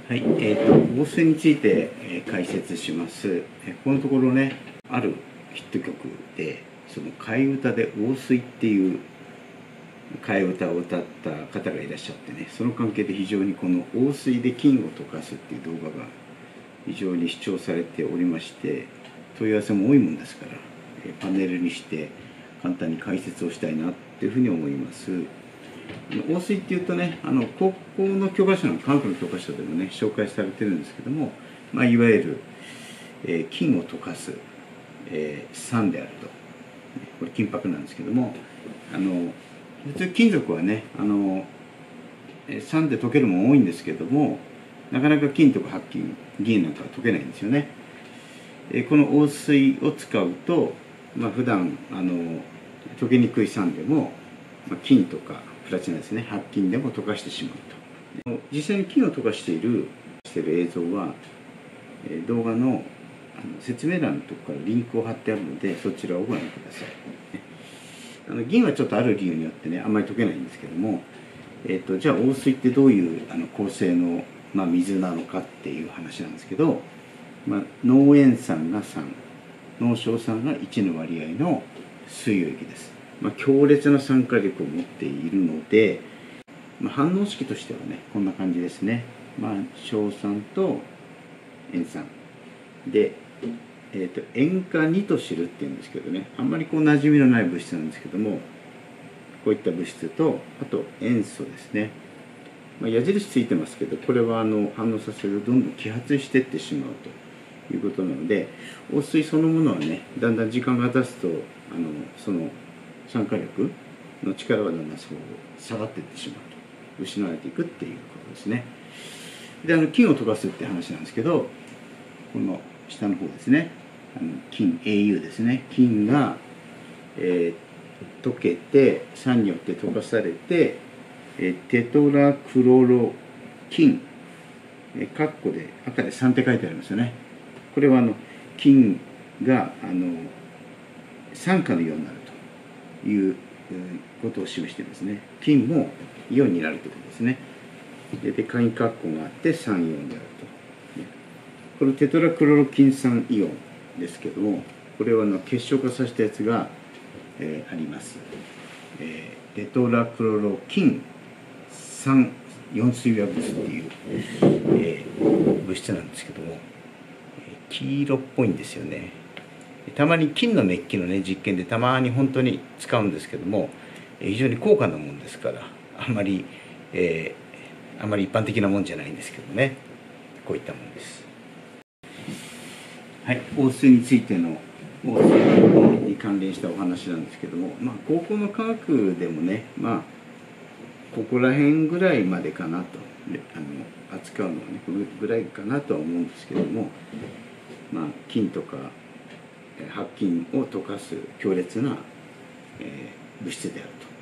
はい、香水について、解説します。このところね、あるヒット曲で、その替え歌で香水っていう替え歌を歌った方がいらっしゃってね、その関係で非常にこの香水で金を溶かすっていう動画が非常に視聴されておりまして、問い合わせも多いもんですから、パネルにして簡単に解説をしたいなっていうふうに思います。香水っていうとね、高校の教科書の科学の教科書でもね紹介されてるんですけども、いわゆる、金を溶かす、酸であると。これ金箔なんですけども、普通金属はね酸で溶けるもの多いんですけども、なかなか金とか白金、銀なんかは溶けないんですよね。この香水を使うと、普段溶けにくい酸でも、金とかプラチナですね、白金でも溶かしてしまうと。実際に金を溶かしている映像は動画の説明欄のところからリンクを貼ってあるので、そちらをご覧ください。銀はちょっとある理由によってねあんまり溶けないんですけども、じゃあ香水ってどういう構成の、水なのかっていう話なんですけど、濃塩酸が3、濃硝酸が1の割合の水溶液です。強烈な酸化力を持っているので、反応式としてはねこんな感じですね。硝酸と塩酸で、塩化ニトシルっていうんですけどね、あんまり馴染みのない物質なんですけども、こういった物質と、あと塩素ですね。矢印ついてますけど、これは反応させるとどんどん揮発していってしまうということなので、香水そのものはねだんだん時間が経つとその酸化力の力がだんだん下がっていってしまうと、失われていくっていうことですね。で金を溶かすって話なんですけど、この下の方ですね、金 Au ですね、金が、溶けて酸によって溶かされて、テトラクロロ金、カッコで赤で3って書いてありますよね。これは金が酸化のイオンになるということを示していますね。金もイオンになるということですね。で鍵カッコがあって酸イオンであると。このテトラクロロ金酸イオンですけども、これは結晶化させたやつが、あります。テトラクロロ金酸4水和物っていう、物質なんですけども、黄色っぽいんですよね。たまに金のメッキのね実験でたまに本当に使うんですけども、非常に高価なもんですからあまり一般的なもんじゃないんですけどね、こういったものです。はい、香水についての香水に関連したお話なんですけども、高校の科学でもねここら辺ぐらいまでかなと、扱うのはねこれぐらいかなとは思うんですけども、金とか白金を溶かす強烈な、物質であると。